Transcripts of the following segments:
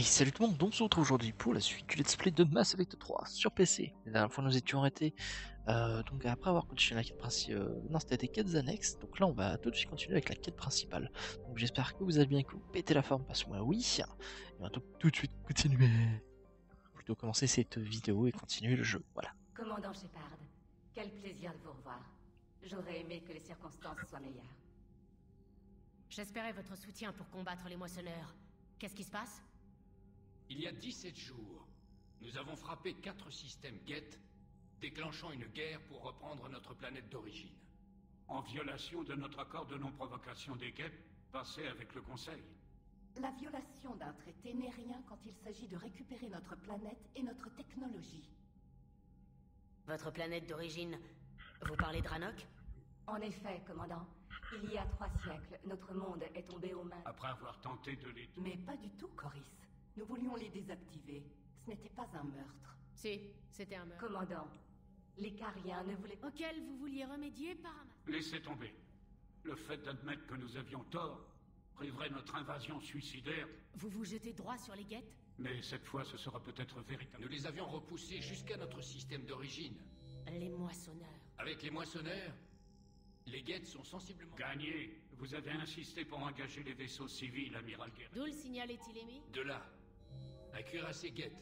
Salut tout le monde, donc on se retrouve aujourd'hui pour la suite du Let's Play de Mass Effect 3 sur PC. La dernière fois nous étions arrêtés, donc après avoir continué la quête principale, non c'était des quêtes annexes, donc là on va tout de suite continuer avec la quête principale. Donc j'espère que vous allez bien, que vous pétez la forme, parce que moi oui, et on va tout de suite continuer, plutôt commencer cette vidéo et continuer le jeu, voilà. Commandant Shepard, quel plaisir de vous revoir. J'aurais aimé que les circonstances soient meilleures. J'espérais votre soutien pour combattre les moissonneurs. Qu'est-ce qui se passe? Il y a 17 jours, nous avons frappé 4 systèmes Geth, déclenchant une guerre pour reprendre notre planète d'origine. En violation de notre accord de non-provocation des Geth, passé avec le Conseil. La violation d'un traité n'est rien quand il s'agit de récupérer notre planète et notre technologie. Votre planète d'origine... Vous parlez de Rannoch? En effet, commandant, il y a 3 siècles, notre monde est tombé aux mains. Après avoir tenté de les... Mais pas du tout, Coris. Nous voulions les désactiver. Ce n'était pas un meurtre. Si, c'était un meurtre. Commandant, les Cariens ne voulaient pas... Auquel vous vouliez remédier par un... Laissez tomber. Le fait d'admettre que nous avions tort priverait notre invasion suicidaire. Vous vous jetez droit sur les Geth? Mais cette fois, ce sera peut-être véritable. Nous les avions repoussés jusqu'à notre système d'origine. Les moissonneurs. Avec les moissonneurs, les Geth sont sensiblement... Gagné. Vous avez insisté pour engager les vaisseaux civils, amiral Guerre. D'où le signal est-il émis? De là, un cuirassé Geth.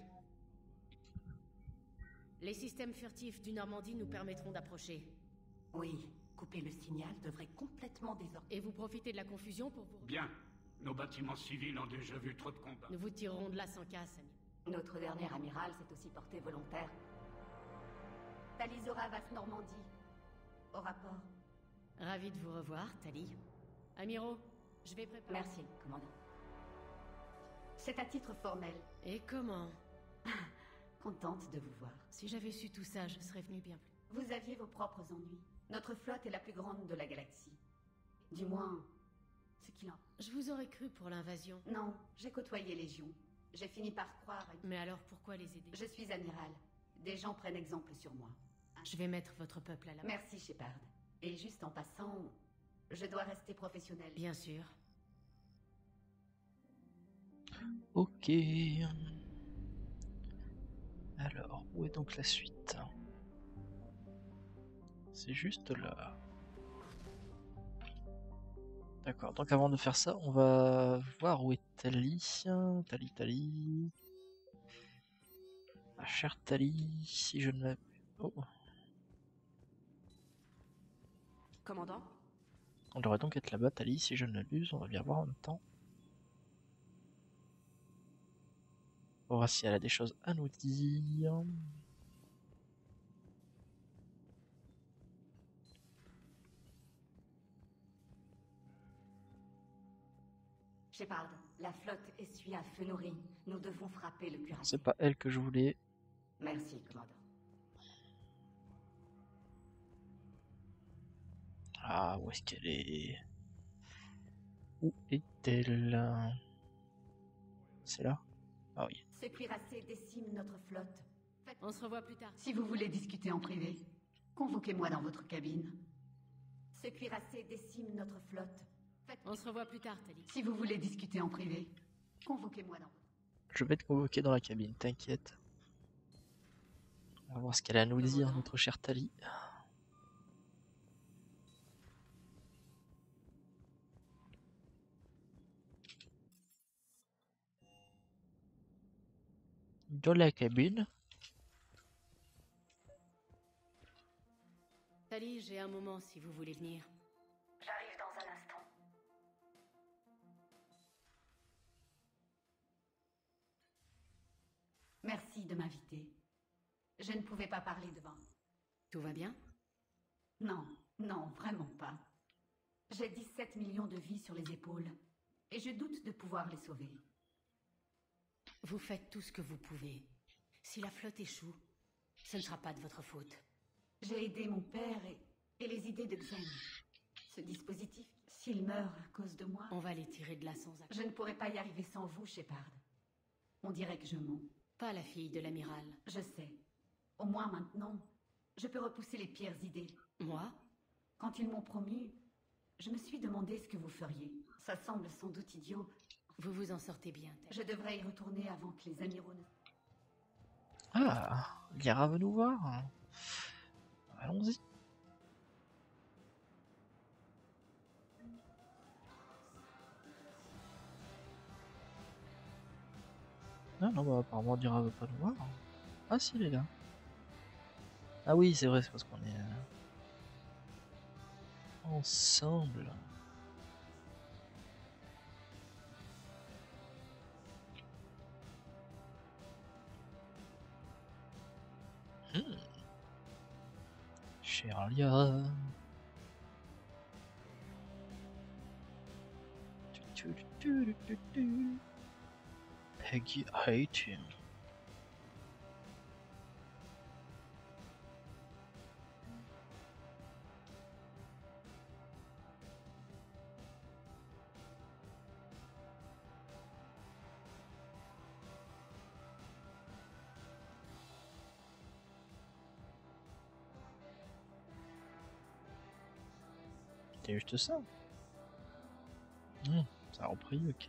Les systèmes furtifs du Normandie nous permettront d'approcher. Oui, couper le signal devrait complètement désordonner. Et vous profitez de la confusion pour vous... Bien. Nos bâtiments civils ont déjà vu trop de combats. Nous vous tirerons de là sans casse, ami. Notre dernier amiral s'est aussi porté volontaire. Talisora Vas Normandie. Au rapport. Ravi de vous revoir, Tali. Amiro, je vais préparer... Merci, commandant. C'est à titre formel. Et comment? Contente de vous voir. Si j'avais su tout ça, je serais venu bien plus. Vous aviez vos propres ennuis. Notre flotte est la plus grande de la galaxie. Du moins, ce qu'il en... Je vous aurais cru pour l'invasion. Non, j'ai côtoyé Légion. J'ai fini par croire... Mais alors pourquoi les aider? Je suis amiral. Des gens prennent exemple sur moi. Je vais mettre votre peuple à la... Merci, Shepard. Et juste en passant, je dois rester professionnel. Bien sûr. Ok. Alors, où est donc la suite? C'est juste là. D'accord, donc avant de faire ça, on va voir où est Tali. Tali. Ma chère Tali, si je ne l'ai... Oh. Commandant? On devrait donc être là-bas, Tali, si je ne l'abuse, on va bien voir en même temps. On va voir si elle a des choses à nous dire. Shepard, la flotte essuie un feu nourri. Nous devons frapper le cuirassé. C'est pas elle que je voulais. Merci, commandant. Ah, où est-ce qu'elle est? Où est-elle? C'est là? Ah oui. Ce cuirassé décime notre flotte. On se revoit plus tard. Si vous voulez discuter en privé, convoquez-moi dans votre cabine. Ce cuirassé décime notre flotte. On se revoit plus tard, Tali. Si vous voulez discuter en privé, convoquez-moi dans votre... Je vais te convoquer dans la cabine, t'inquiète. On va voir ce qu'elle a à nous dire, notre chère Tali. Dans la cabine. Tali, j'ai un moment si vous voulez venir. J'arrive dans un instant. Merci de m'inviter. Je ne pouvais pas parler devant. Tout va bien? Non, vraiment pas. J'ai 17 millions de vies sur les épaules, et je doute de pouvoir les sauver. Vous faites tout ce que vous pouvez. Si la flotte échoue, ce ne sera pas de votre faute. J'ai aidé mon père et les idées de Xen. Ce dispositif, s'il meurt à cause de moi... On va les tirer de là sans accord. Je ne pourrais pas y arriver sans vous, Shepard. On dirait que je mens. Pas la fille de l'amiral. Je sais. Au moins maintenant, je peux repousser les pires idées. Moi? Quand ils m'ont promu, je me suis demandé ce que vous feriez. Ça semble sans doute idiot. Vous vous en sortez bien, Tali. Je devrais y retourner avant que les amiraux ne... Ah, Lyra veut nous voir. Allons-y. Non, non, bah apparemment Lyra veut pas nous voir. Ah si, il est là. Ah oui, c'est vrai, c'est parce qu'on est ensemble. Cher Lyra. Peggy 18. C'était juste ça. Ça a repris, ok.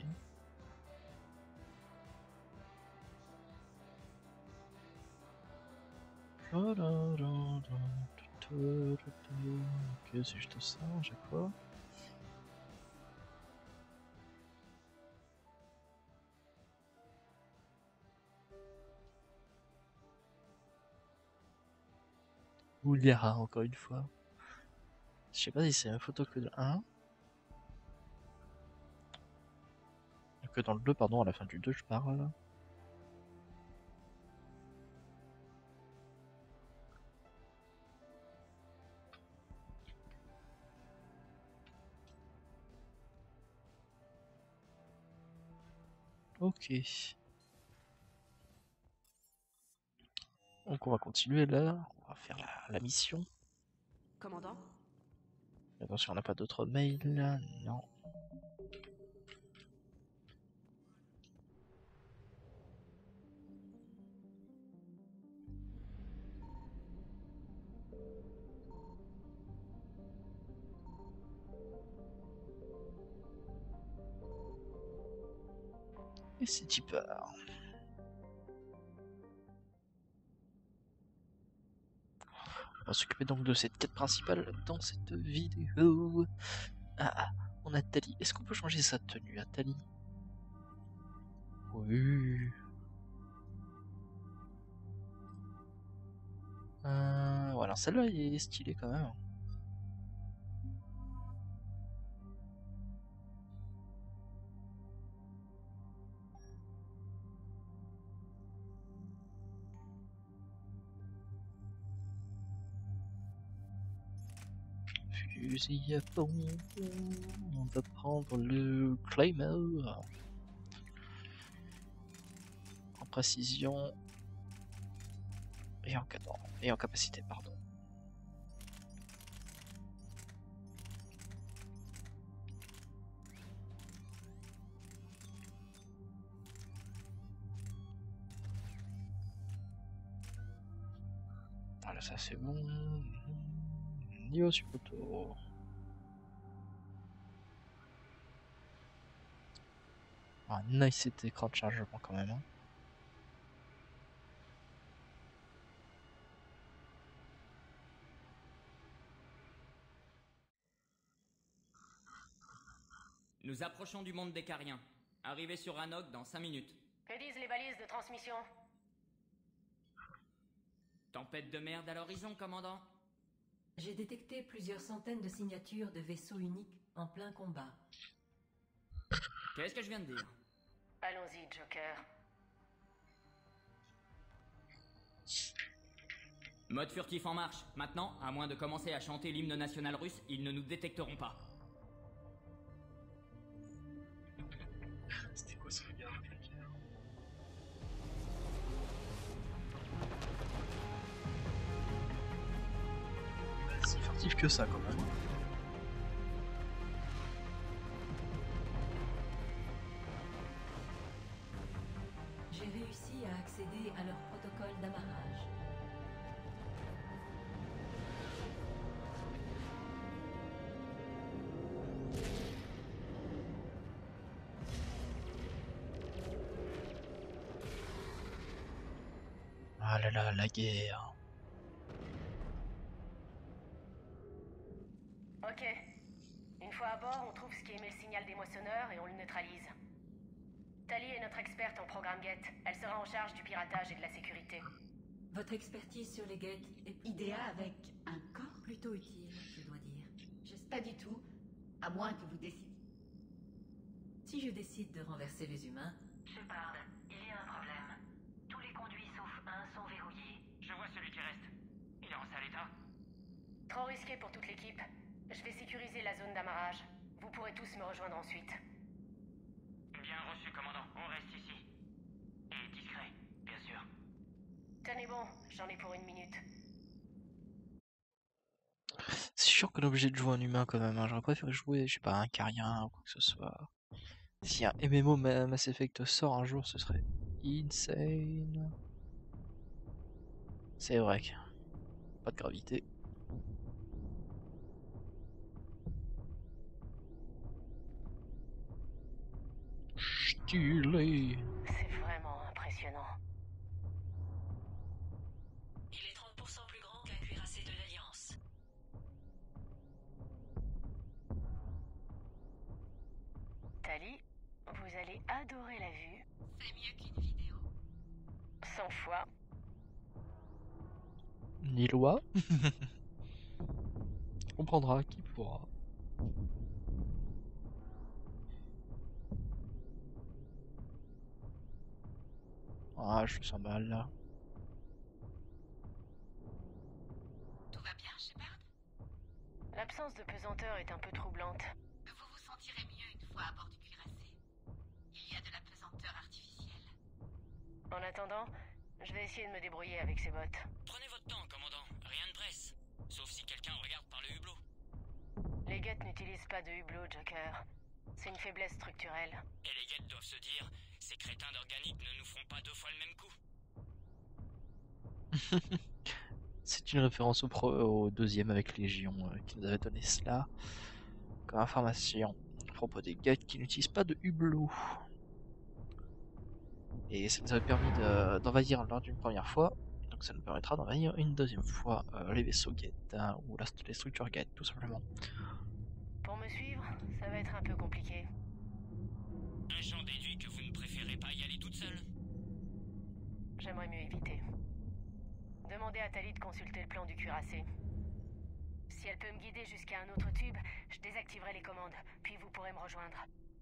Ok, c'est juste ça à chaque fois. Ou Lyra, encore une fois. Je sais pas si c'est la photo que de 1. Que dans le 2, pardon, à la fin du 2, je parle. Ok. Donc on va continuer là, on va faire la mission. Commandant? Attention, on n'a pas d'autres mails, non. Et c'est Tipper. On va s'occuper donc de cette quête principale dans cette vidéo. Ah, on a Tali. Est-ce qu'on peut changer sa tenue à Tali? Oui. Voilà, celle-là est stylée quand même. Fusil à pompe, on va prendre le Claymore en précision et en cadran et en capacité, pardon. Voilà, ça c'est bon. Niveau sur photo. Ah, nice cet écran de chargement quand même. Hein. Nous approchons du monde des Cariens. Arrivé sur Anok dans 5 minutes. Que disent les balises de transmission? Tempête de merde à l'horizon, commandant. J'ai détecté plusieurs centaines de signatures de vaisseaux uniques en plein combat. Qu'est-ce que je viens de dire? Allons-y, Joker. Mode furtif en marche. Maintenant, à moins de commencer à chanter l'hymne national russe, ils ne nous détecteront pas. C'était quoi ce regard? Si furtif que ça quand même. J'ai réussi à accéder à leur protocole d'amarrage. là là, la guerre. Ok. Une fois à bord, on trouve ce qui émet le signal des moissonneurs et on le neutralise. Tali est notre experte en programme GET. Elle sera en charge du piratage et de la sécurité. Votre expertise sur les guettes est Idéa avec un corps? plutôt utile, je dois dire. Pas du tout. À moins que vous décidiez. Si je décide de renverser les humains, Shepard, il y a un problème. Tous les conduits sauf un sont verrouillés. Je vois celui qui reste. Il est en sale état. Trop risqué pour toute l'équipe. Je vais sécuriser la zone d'amarrage. Vous pourrez tous me rejoindre ensuite. Bien reçu, commandant. On reste ici. Et discret, bien sûr. Tenez bon, j'en ai pour 1 minute. C'est sûr qu'on est obligé de jouer un humain quand même, hein. J'aurais préféré jouer, je sais pas, un carien ou quoi que ce soit. Si un MMO Mass Effect sort un jour, ce serait insane. C'est vrai que pas de gravité. Stylé. C'est vraiment impressionnant. Il est 30% plus grand qu'un cuirassé de l'Alliance. Tali, vous allez adorer la vue. C'est mieux qu'une vidéo. 100 fois. Ni loi. On comprendra qui pourra. Ah, je sens mal là. Tout va bien, Shepard? L'absence de pesanteur est un peu troublante. Vous vous sentirez mieux une fois à bord du cuirassé. Il y a de la pesanteur artificielle. En attendant, je vais essayer de me débrouiller avec ces bottes. Prenez votre temps, commandant. Rien ne presse. Sauf si quelqu'un regarde par le hublot. Les guettes n'utilisent pas de hublot, Joker. C'est une faiblesse structurelle. Et les guettes doivent se dire, ces crétins d'organique ne nous feront pas 2 fois le même coup. C'est une référence au deuxième avec Légion qui nous avait donné cela comme information à propos des guettes qui n'utilisent pas de hublot. Et ça nous avait permis d'envahir lors d'une première fois, donc ça nous permettra d'envahir une deuxième fois les vaisseaux guettes, hein, ou les structures guettes tout simplement. Pour me suivre, ça va être un peu compliqué. J'en déduis que vous ne préférez pas y aller toute seule. J'aimerais mieux éviter. Demandez à Tali de consulter le plan du cuirassé. Si elle peut me guider jusqu'à un autre tube, je désactiverai les commandes, puis vous pourrez me rejoindre.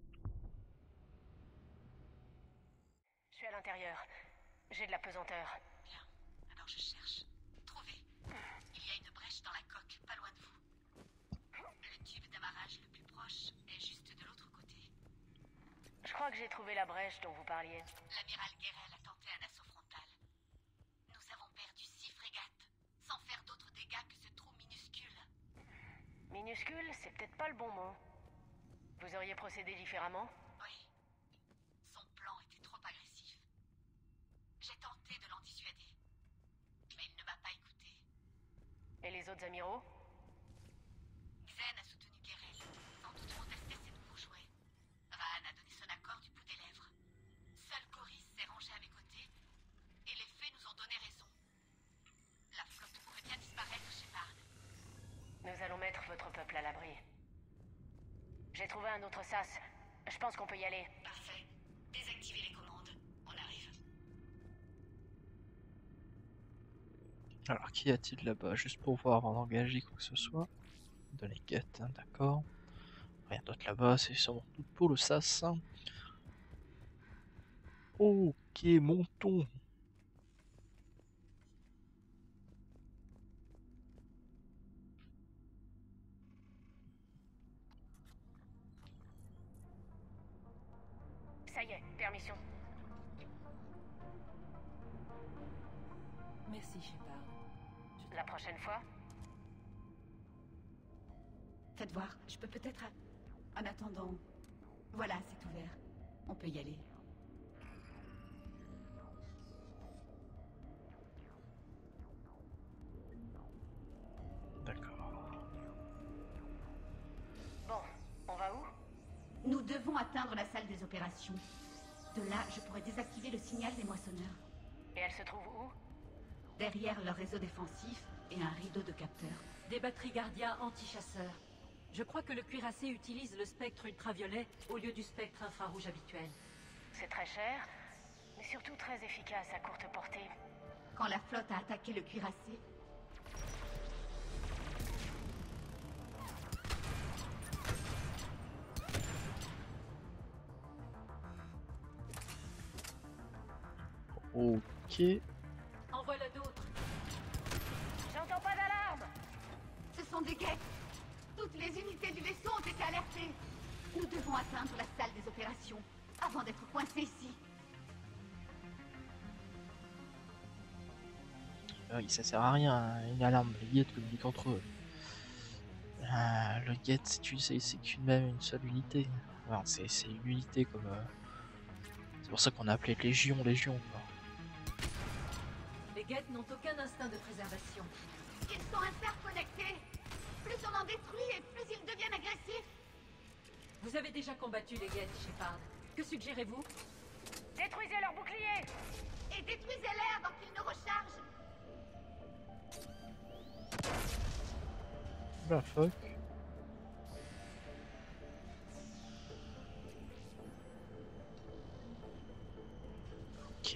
Je suis à l'intérieur. J'ai de la pesanteur. Bien. Alors je cherche. Trouvé. Il y a une brèche dans la coque, pas loin de vous. Le tube d'amarrage le plus proche est juste de l'autre côté. Je crois que j'ai trouvé la brèche dont vous parliez. L'amiral Guerrel a tenté un assaut frontal. Nous avons perdu 6 frégates, sans faire d'autres dégâts que ce trou minuscule. Minuscule, c'est peut-être pas le bon mot. Vous auriez procédé différemment? Oui. Son plan était trop agressif. J'ai tenté de l'en dissuader. Mais il ne m'a pas écouté. Et les autres amiraux? Xen a soutenu Guerrel, sans doute pour tester ses nouveaux jouets. Rahan a donné son accord du bout des lèvres. Seul Coris s'est rangé à mes côtés, et les faits nous ont donné raison. La flotte pourrait bien disparaître, Shepard. Nous allons mettre votre peuple à l'abri. J'ai trouvé un autre sas. Je pense qu'on peut y aller. Parfait. Désactivez les commandes. On arrive. Alors, qu'y a-t-il là-bas? Juste pour voir avant d'engager quoi que ce soit. De les guettes, hein, d'accord. Rien d'autre là-bas, c'est sûrement tout pour le sas. Ok, montons. Ça y est, permission. merci Shepard. La prochaine fois? Faites voir, je peux peut-être... En attendant... Voilà, c'est ouvert. On peut y aller. D'accord. Bon, on va où? Nous devons atteindre la salle des opérations. De là, je pourrais désactiver le signal des moissonneurs. Et elle se trouve où? derrière leur réseau défensif et un rideau de capteurs. Des batteries Guardia anti-chasseurs. Je crois que le cuirassé utilise le spectre ultraviolet au lieu du spectre infrarouge habituel. C'est très cher, mais surtout très efficace à courte portée. Quand la flotte a attaqué le cuirassé, Ok. En voilà d'autres. J'entends pas d'alarme! ce sont des guettes. Toutes les unités du vaisseau ont été alertées. Nous devons atteindre la salle des opérations avant d'être coincés ici. Oui, ça sert à rien, hein, une alarme. Les guettes communiquent entre eux. Le guette, c'est qu'une même une seule unité. Enfin, c'est une unité comme. C'est pour ça qu'on a appelé Légion, quoi. Les guettes n'ont aucun instinct de préservation. Ils sont interconnectés. Plus on en détruit et plus ils deviennent agressifs. Vous avez déjà combattu les guettes, Shepard. Que suggérez-vous? Détruisez leur bouclier! Et détruisez l'air avant qu'ils ne rechargent. Bah fuck. Ok.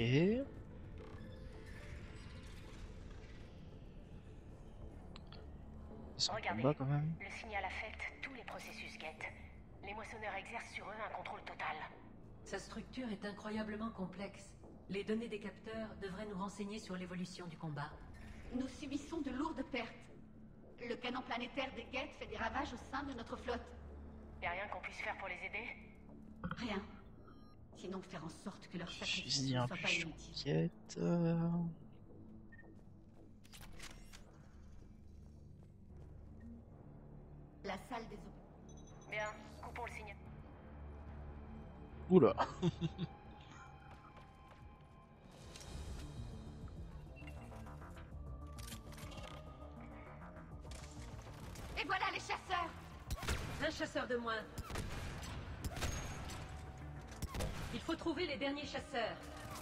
Sans Regardez, combat quand même. le signal affecte tous les processus Geth. Les moissonneurs exercent sur eux un contrôle total. Sa structure est incroyablement complexe. Les données des capteurs devraient nous renseigner sur l'évolution du combat. Nous subissons de lourdes pertes. Le canon planétaire des guettes fait des ravages au sein de notre flotte. Y a rien qu'on puisse faire pour les aider? Rien. Sinon faire en sorte que leur sacrifice Fusil ne soit pas inutile. impulsion-quête. La salle des opérations. Bien, coupons le signal. Oula. Et voilà les chasseurs. Un chasseur de moins. Il faut trouver les derniers chasseurs.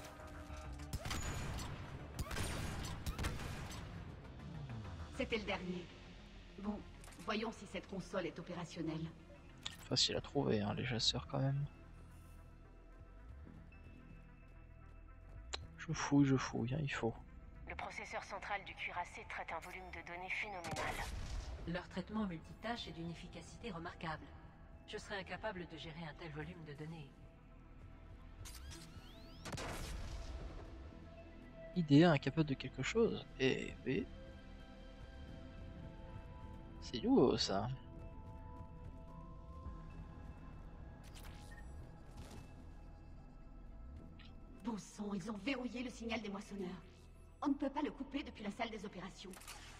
C'était le dernier. Bon, voyons si cette console est opérationnelle. Facile à trouver, hein, les chasseurs quand même. Je fouille, hein, il faut. Le processeur central du cuirassé traite un volume de données phénoménal. Leur traitement multitâche est d'une efficacité remarquable. Je serais incapable de gérer un tel volume de données. Idée incapable de quelque chose. Eh mais... C'est nouveau ça. Bon sang, ils ont verrouillé le signal des moissonneurs. On ne peut pas le couper depuis la salle des opérations.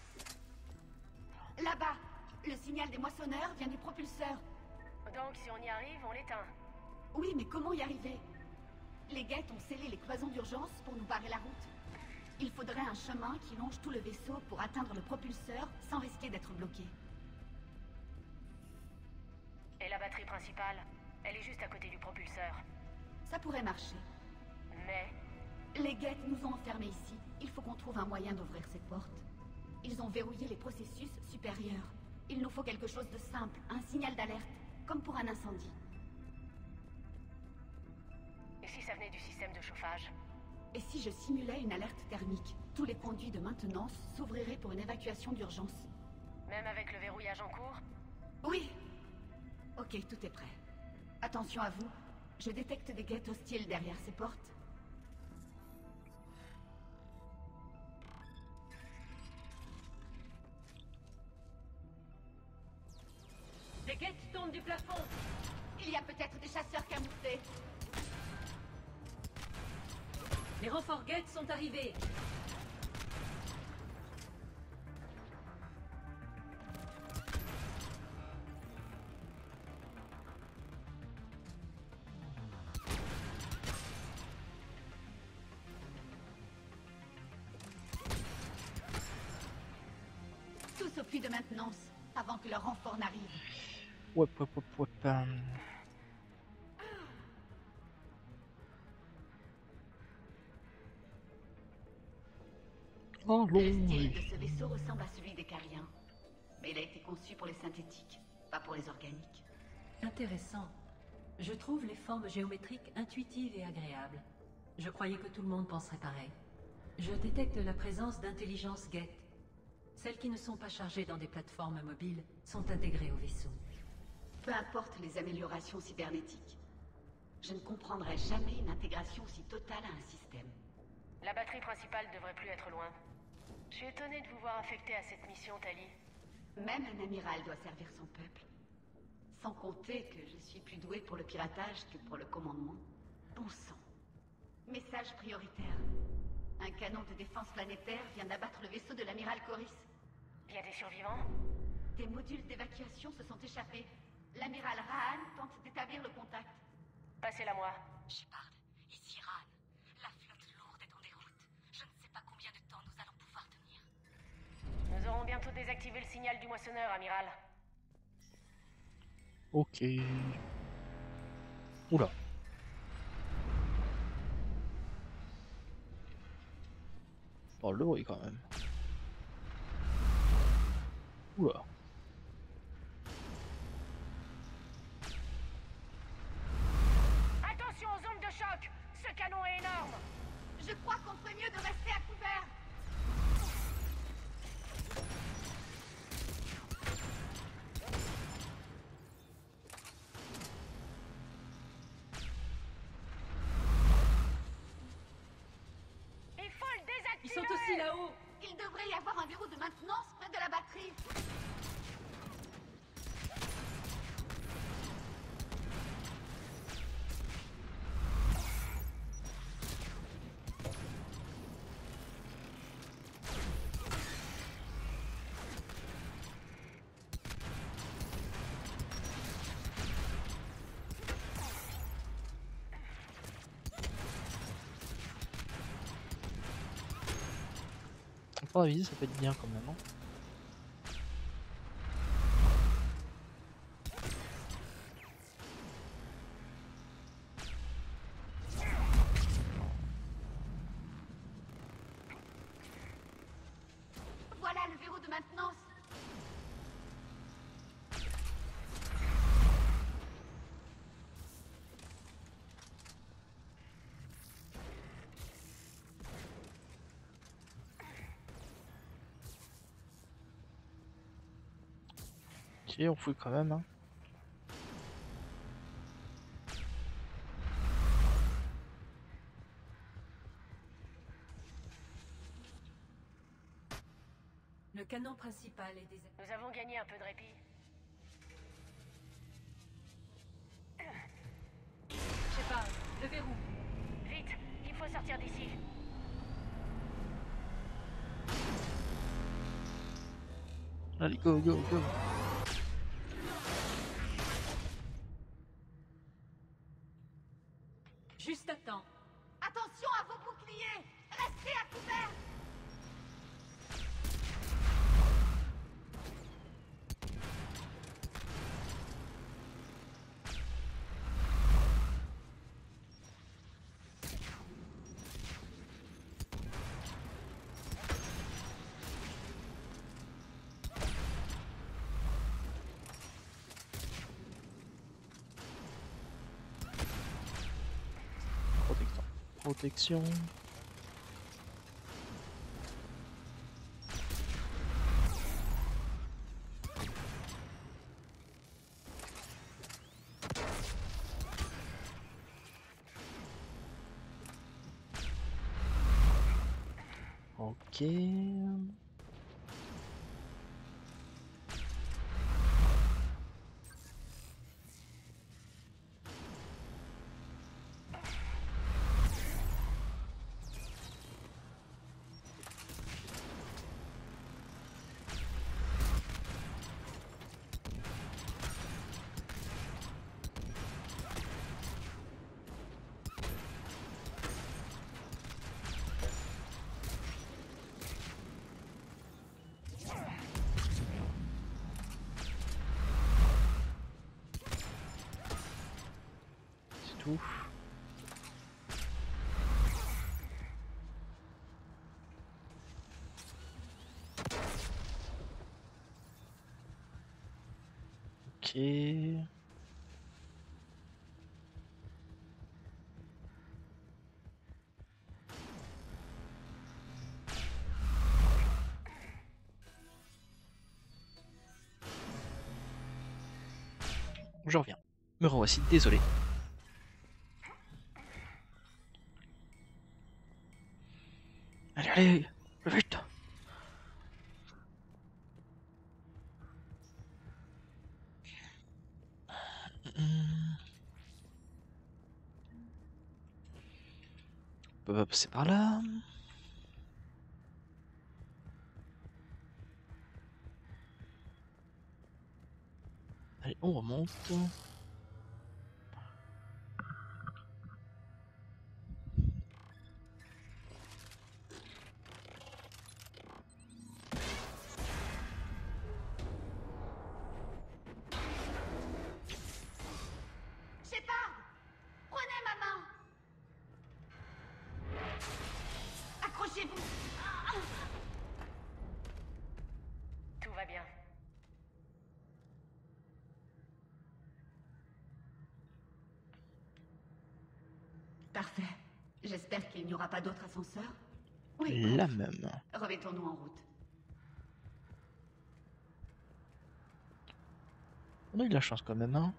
Là-bas, le signal des moissonneurs vient du propulseur. Donc si on y arrive, on l'éteint. Oui, mais comment y arriver? Les guettes ont scellé les cloisons d'urgence pour nous barrer la route. Il faudrait un chemin qui longe tout le vaisseau pour atteindre le propulseur sans risquer d'être bloqué. Et la batterie principale? Elle est juste à côté du propulseur. Ça pourrait marcher. Mais... Les guettes nous ont enfermés ici. Il faut qu'on trouve un moyen d'ouvrir cette porte. Ils ont verrouillé les processus supérieurs. Il nous faut quelque chose de simple, un signal d'alerte, comme pour un incendie. Et si ça venait du système de chauffage? Et si je simulais une alerte thermique? Tous les conduits de maintenance s'ouvriraient pour une évacuation d'urgence. Même avec le verrouillage en cours? Oui. Ok, tout est prêt. Attention à vous. Je détecte des guettes hostiles derrière ces portes. Les guettes tombent du plafond. Il y a peut-être des chasseurs camouflés. Les renforts guettes sont arrivés. Tous au puits de maintenance, avant que leur renfort n'arrive. Ouais. Oh, Le style oui. de ce vaisseau ressemble à celui des Cariens. Mais il a été conçu pour les synthétiques, pas pour les organiques. Intéressant. Je trouve les formes géométriques intuitives et agréables. Je croyais que tout le monde penserait pareil. Je détecte la présence d'intelligences Geth. Celles qui ne sont pas chargées dans des plateformes mobiles sont intégrées au vaisseau. Peu importe les améliorations cybernétiques. Je ne comprendrai jamais une intégration si totale à un système. La batterie principale devrait plus être loin. Je suis étonné de vous voir affecté à cette mission, Tali. Même un amiral doit servir son peuple. Sans compter que je suis plus doué pour le piratage que pour le commandement. Bon sang. Message prioritaire. Un canon de défense planétaire vient d'abattre le vaisseau de l'amiral Coris. Il y a des survivants? Des modules d'évacuation se sont échappés. L'amiral Rahan tente d'établir le contact. Passez-la moi. Shepard, ici Ran. La flotte lourde est en déroute. Je ne sais pas combien de temps nous allons pouvoir tenir. Nous aurons bientôt désactivé le signal du moissonneur, amiral. Ok. Oula. Oh, le bruit quand même. Oula. Attention aux ondes de choc! Ce canon est énorme! Je crois qu'on ferait mieux de rester à couvert. Il faut le désactiver! Ils sont aussi là-haut! Il devrait y avoir un verrou de maintenance près de la batterie. Pour la visée, ça peut être bien quand même. Hein. Voilà le verrou de maintenance. Ok, on fouille quand même. Hein. Le canon principal est désactivé. Nous avons gagné un peu de répit. Shepard, le verrou. Vite, il faut sortir d'ici. Allez, go, go, go. Juste à temps. Attention à vos boucliers. Restez à couvert. Protection. Protection. Ok. C'est tout. Ok. Je reviens. Me revoici, désolé. Allez, allez, vite. On peut pas passer par là. Allez, on remonte. Shepard, prenez ma main. Accrochez-vous. Tout va bien. Parfait. J'espère qu'il n'y aura pas d'autres ascenseurs. Oui, La bref. même. Remettons-nous en route. On a eu de la chance quand même, hein.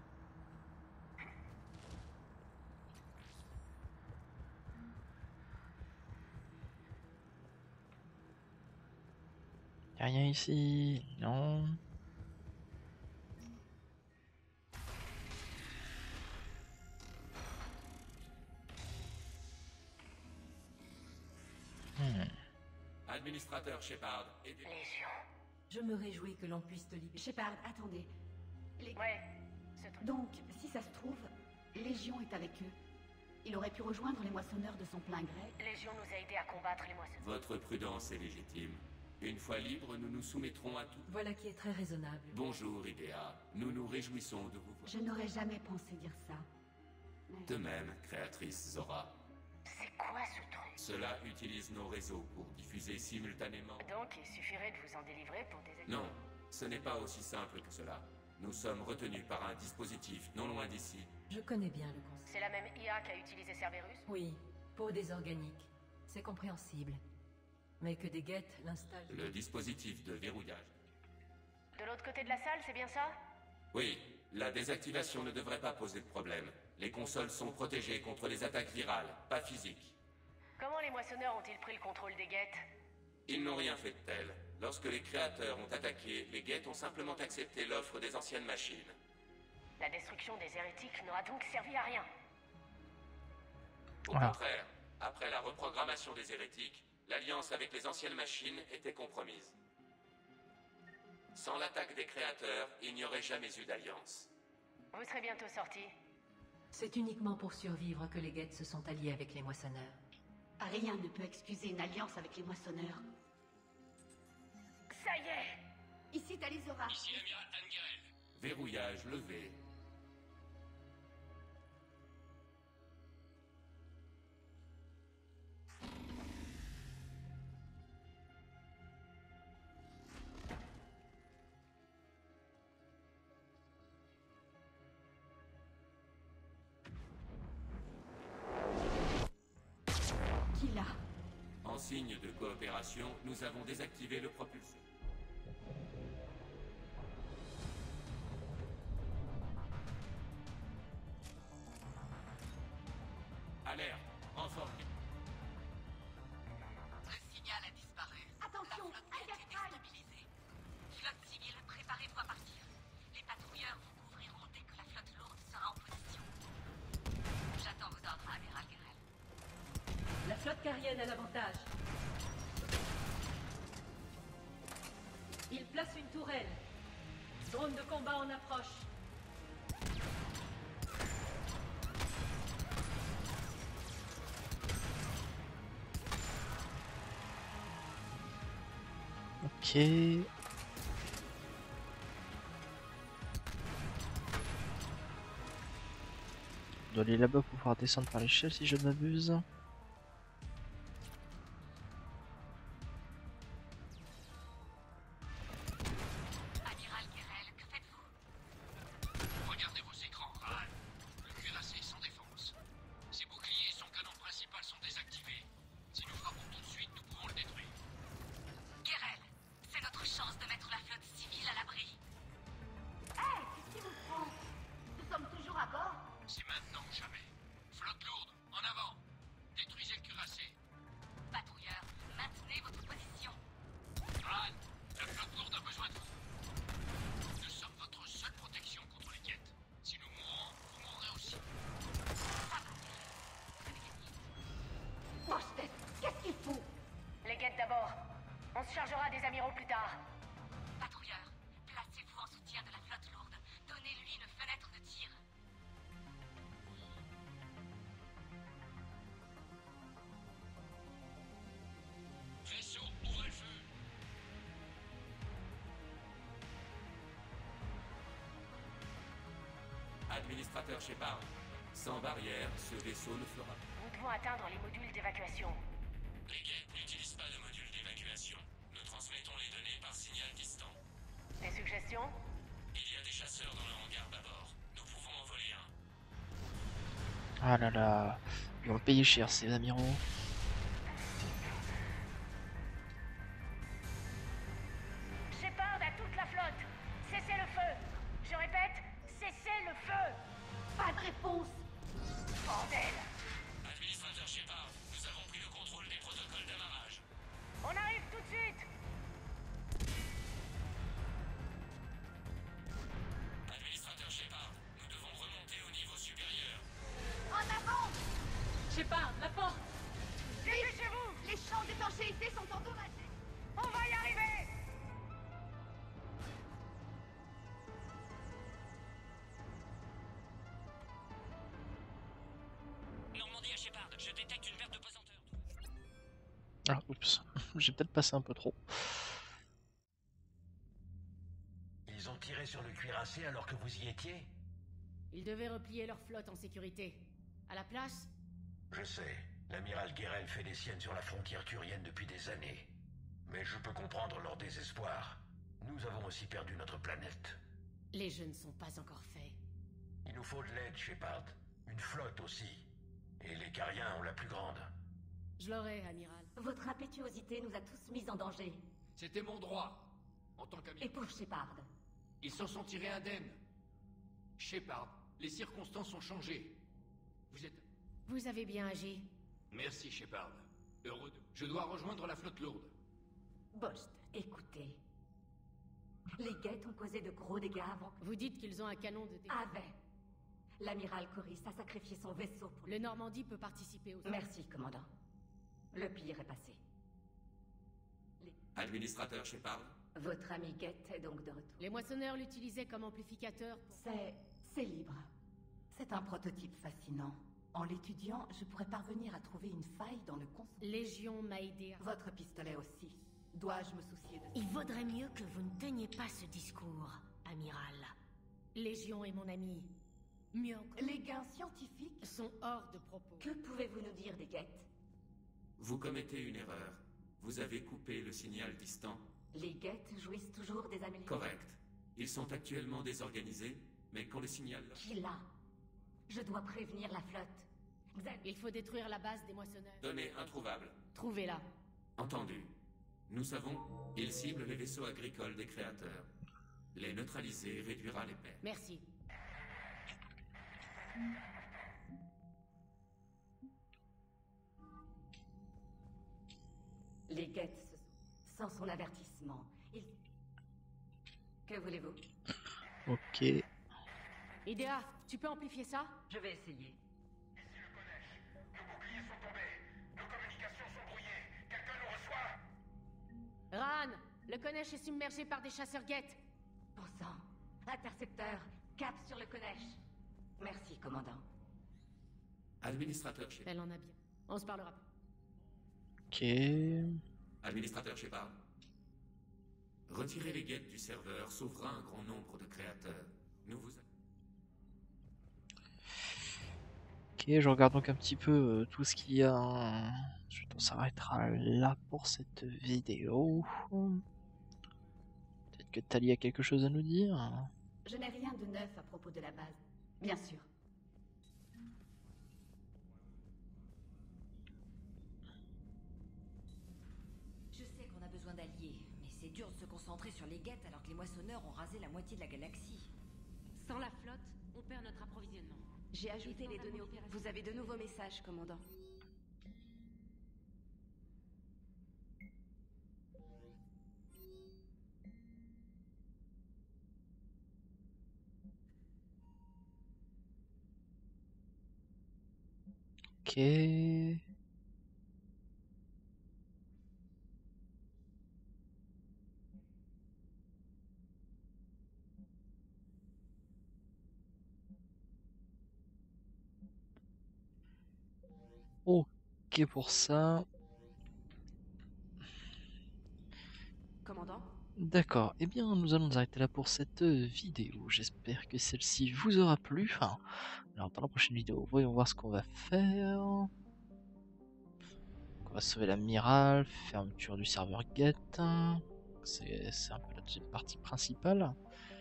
Y'a rien ici, non. Administrateur Shepard, aidez. Légion. Je me réjouis que l'on puisse te libérer. Shepard, attendez. Ouais, ce truc. Donc, si ça se trouve, Légion est avec eux. Il aurait pu rejoindre les moissonneurs de son plein gré. Légion nous a aidés à combattre les moissonneurs. Votre prudence est légitime. Une fois libres, nous nous soumettrons à tout. Voilà qui est très raisonnable. Bonjour, Idea. Nous nous réjouissons de vous voir. Je n'aurais jamais pensé dire ça. Mais... De même, créatrice Zora. C'est quoi ce truc? Cela utilise nos réseaux pour diffuser simultanément. Donc, il suffirait de vous en délivrer pour des... Non, ce n'est pas aussi simple que cela. Nous sommes retenus par un dispositif non loin d'ici. Je connais bien le concept. C'est la même IA qu'a utilisé Cerberus? Oui, peau des organiques. C'est compréhensible. Mais que des guettes l'installent... Le dispositif de verrouillage. De l'autre côté de la salle, c'est bien ça? Oui, la désactivation ne devrait pas poser de problème. Les consoles sont protégées contre les attaques virales, pas physiques. Comment les moissonneurs ont-ils pris le contrôle des guettes? Ils n'ont rien fait de tel. Lorsque les créateurs ont attaqué, les guettes ont simplement accepté l'offre des anciennes machines. La destruction des hérétiques n'aura donc servi à rien. Au contraire, après la reprogrammation des hérétiques, l'alliance avec les anciennes machines était compromise. Sans l'attaque des créateurs, il n'y aurait jamais eu d'alliance. Vous serez bientôt sortis. C'est uniquement pour survivre que les guettes se sont alliés avec les moissonneurs. Rien ne peut excuser une alliance avec les moissonneurs. Ça y est! Ici Talizora. Ici l'amiral Angerel. Verrouillage levé. Qui l'a? En signe de coopération, nous avons désactivé le propulseur. Alerte, renfort. Le signal a disparu. Attention, La flotte a été déstabilisée. Flotte civile, préparez-vous à partir. Les patrouilleurs vous couvriront dès que la flotte lourde sera en position. J'attends vos ordres, amiral Gerel. La flotte carienne a l'avantage. Il place une tourelle. Drone de combat en approche. Ok. On doit aller là-bas pour pouvoir descendre par l'échelle si je ne m'abuse. Amiral Gerel, que faites-vous? Administrateur Shepard, sans barrière, ce vaisseau ne fera. Nous devons atteindre les modules d'évacuation. Les guettes n'utilisent pas de module d'évacuation. Nous transmettons les données par signal distant. Des suggestions? Il y a des chasseurs dans le hangar d'abord. Nous pouvons en voler un. Ah là là, ils vont payer cher ces amiraux. Shepard à toute la flotte! Cessez le feu! Je répète, cessez le feu! Pas de réponse. Bordel! Administrateur Shepard, nous avons pris le contrôle des protocoles d'amarrage. On arrive tout de suite! Administrateur Shepard, nous devons remonter au niveau supérieur. En avant. Shepard, la porte! Dépêchez-vous! Les champs d'étanchéité sont endommagés. On va y arriver! Normandie à Shepard, je détecte une perte de pesanteur. Ah, oups, j'ai peut-être passé un peu trop. Ils ont tiré sur le cuirassé alors que vous y étiez? Ils devaient replier leur flotte en sécurité. À la place, Je sais, l'amiral Guérel fait des siennes sur la frontière turienne depuis des années. Mais je peux comprendre leur désespoir. Nous avons aussi perdu notre planète. les jeux ne sont pas encore faits. Il nous faut de l'aide, Shepard. Une flotte aussi. Et les Cariens ont la plus grande. Je l'aurai, amiral. Votre impétuosité nous a tous mis en danger. C'était mon droit, en tant Et qu'ami. pour Shepard. Ils s'en sont tirés indemnes. Shepard, les circonstances ont changé. Vous êtes... Vous avez bien agi. Merci, Shepard. Heureux de... Je dois rejoindre la flotte lourde. Bost, écoutez. Les guettes ont causé de gros dégâts avant que... Vous dites qu'ils ont un canon de... Avait. L'amiral Coris a sacrifié son vaisseau pour... Le Normandie peut participer au... Merci, commandant. Le pire est passé. Administrateur Shepard, Votre ami Guette est donc de retour. Les moissonneurs l'utilisaient comme amplificateur pour... C'est libre. C'est un prototype fascinant. En l'étudiant, je pourrais parvenir à trouver une faille dans le concept. Légion m'a aidé à... Votre pistolet aussi. Dois-je me soucier de... Il vaudrait mieux que vous ne teniez pas ce discours, amiral. Légion est mon ami. Mieux encore, Les gains scientifiques? sont hors de propos. Que pouvez-vous nous dire des guettes? vous commettez une erreur. Vous avez coupé le signal distant. Les guettes jouissent toujours des améliorations. Correct. Ils sont actuellement désorganisés, mais quand le signal... Qui l'a? Je dois prévenir la flotte. Il faut détruire la base des moissonneurs. Données introuvables. Trouvez-la. Entendu. Nous savons, ils ciblent les vaisseaux agricoles des créateurs. Les neutraliser réduira les pertes. Merci. Les guettes, sans son avertissement, ils... Que voulez-vous? Ok. Idea, tu peux amplifier ça? Je vais essayer. Ici le collège. Nos boucliers sont tombés. Nos communications sont brouillées. Quelqu'un nous reçoit? Ran, le Konesh est submergé par des chasseurs guettes. Bon sang. Intercepteur, cap sur le Konesh. Merci, commandant. Administrateur Shepard. Elle en a bien. On se parlera. Ok. Administrateur Shepard. Retirez les guettes du serveur sauvera un grand nombre de créateurs. Nous vous... Ok, je regarde donc un petit peu tout ce qu'il y a. Ensuite, on s'arrêtera là pour cette vidéo. Peut-être que Tali a quelque chose à nous dire. Je n'ai rien de neuf à propos de la base. Bien sûr. Je sais qu'on a besoin d'alliés, mais c'est dur de se concentrer sur les guettes alors que les moissonneurs ont rasé la moitié de la galaxie. Sans la flotte, on perd notre approvisionnement. J'ai ajouté les données opérationnelles. Vous avez de nouveaux messages, commandant. Ok. Ok pour ça. Commandant, D'accord, eh bien nous allons nous arrêter là pour cette vidéo. J'espère que celle-ci vous aura plu. Enfin, alors dans la prochaine vidéo, voyons voir ce qu'on va faire. On va sauver l'amiral, fermeture du serveur get. C'est un peu la deuxième partie principale.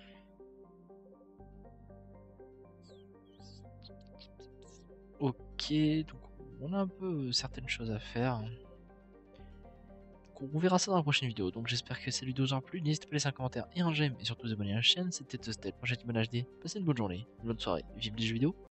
Ok, donc on a un peu certaines choses à faire. Donc on verra ça dans la prochaine vidéo. Donc j'espère que cette vidéo vous aura plu. N'hésitez pas à laisser un commentaire et un j'aime et surtout vous abonner à la chaîne. C'était Tostel, moi j'étais Bon HD. Passez une bonne journée, une bonne soirée. Vive les jeux vidéo.